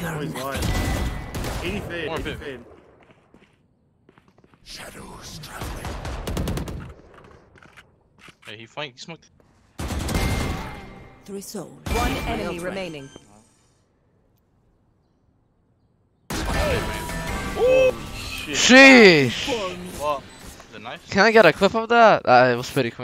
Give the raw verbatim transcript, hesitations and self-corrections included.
Oh, he's lying. eighty fade, More eighty bit. fade. Shadows traveling. Hey, he fight. He smoked. Three souls. One enemy remaining. Oh shit. Sheesh! Well, the knife. Can I get a clip of that? Uh, it was pretty cool.